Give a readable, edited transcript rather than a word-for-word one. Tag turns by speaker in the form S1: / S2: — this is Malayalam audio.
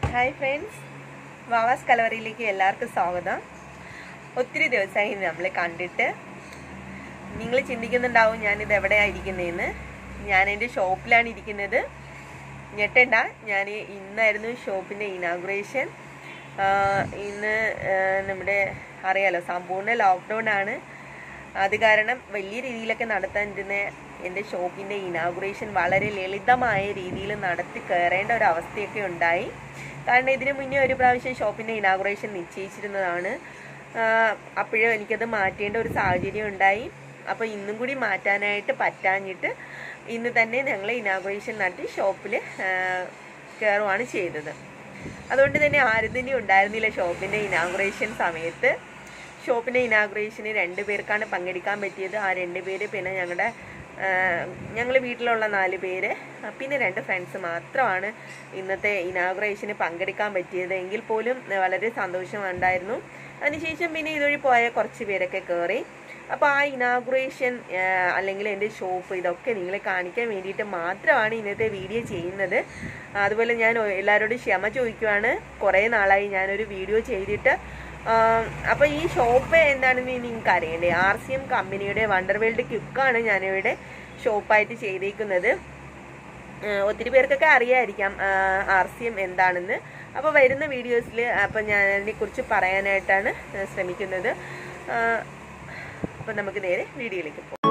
S1: Hi friends, Vavas kalavarilikku ellarkkum swagatham. ഒത്തിരി ദിവസമായി നമ്മൾ കണ്ടിട്ട് നിങ്ങൾ ചിന്തിക്കുന്നുണ്ടാവും ഞാൻ ഇത് എവിടെയാ ഇരിക്കുന്നേന്ന്. ഞാൻ എൻ്റെ ഷോപ്പിലാണ് ഇരിക്കുന്നത്. ഞെട്ടണ്ട, ഞാൻ ഇന്നായിരുന്നു ഷോപ്പിൻ്റെ ഇനാഗുറേഷൻ. ഇന്ന് നമ്മുടെ അറിയാലോ സമ്പൂർണ്ണ ലോക്ക്ഡൗൺ ആണ്. അത് കാരണം വലിയ രീതിയിലൊക്കെ നടത്താനിരുന്ന എൻ്റെ ഷോപ്പിൻ്റെ ഇനാഗുറേഷൻ വളരെ ലളിതമായ രീതിയിൽ നടത്തി കയറേണ്ട ഒരു അവസ്ഥയൊക്കെ ഉണ്ടായി. കാരണം ഇതിനു മുന്നേ ഒരു പ്രാവശ്യം ഷോപ്പിൻ്റെ ഇനാഗുറേഷൻ നിശ്ചയിച്ചിരുന്നതാണ്. അപ്പോഴും എനിക്കത് മാറ്റേണ്ട ഒരു സാഹചര്യം ഉണ്ടായി. അപ്പോൾ ഇന്നും കൂടി മാറ്റാനായിട്ട് പറ്റാഞ്ഞിട്ട് ഇന്ന് തന്നെ ഞങ്ങൾ ഇനാഗുറേഷൻ നടത്തി ഷോപ്പിൽ കയറുകയാണ് ചെയ്തത്. അതുകൊണ്ട് തന്നെ ആരും തന്നെ ഉണ്ടായിരുന്നില്ല ഷോപ്പിൻ്റെ ഇനാഗുറേഷൻ സമയത്ത്. ഷോപ്പിൻ്റെ ഇനാഗുറേഷന് 2 പേർക്കാണ് പങ്കെടുക്കാൻ പറ്റിയത്. ആ 2 പേര് പിന്നെ ഞങ്ങൾ വീട്ടിലുള്ള 4 പേര് പിന്നെ 2 ഫ്രണ്ട്സ് മാത്രമാണ് ഇന്നത്തെ ഇനാഗുറേഷന് പങ്കെടുക്കാൻ പറ്റിയത്. എങ്കിൽ പോലും വളരെ സന്തോഷമുണ്ടായിരുന്നു. അതിനുശേഷം പിന്നെ ഇതുവഴി പോയ കുറച്ച് പേരൊക്കെ കയറി. അപ്പോൾ ആ ഇനാഗുറേഷൻ അല്ലെങ്കിൽ എൻ്റെ ഷോപ്പ് ഇതൊക്കെ നിങ്ങളെ കാണിക്കാൻ വേണ്ടിയിട്ട് മാത്രമാണ് ഇന്നത്തെ വീഡിയോ ചെയ്യുന്നത്. അതുപോലെ ഞാൻ എല്ലാവരോടും ക്ഷമ ചോദിക്കുവാണ്. കുറേ നാളായി ഞാനൊരു വീഡിയോ ചെയ്തിട്ട്. അപ്പോൾ ഈ ഷോപ്പ് എന്താണെന്ന് നിങ്ങൾക്ക് അറിയണ്ടേ? RCM കമ്പനിയുടെ വണ്ടർ വേൾഡ് ക്യുക്കാണ് ഞാനിവിടെ ഷോപ്പായിട്ട് ചെയ്തേക്കുന്നത്. ഒത്തിരി പേർക്കൊക്കെ അറിയാമായിരിക്കാം RCM എന്താണെന്ന്. അപ്പോൾ വരുന്ന വീഡിയോസിൽ അപ്പം ഞാൻ അതിനെക്കുറിച്ച് പറയാനായിട്ടാണ് ശ്രമിക്കുന്നത്. അപ്പം നമുക്ക് നേരെ വീഡിയോയിലേക്ക് പോകാം.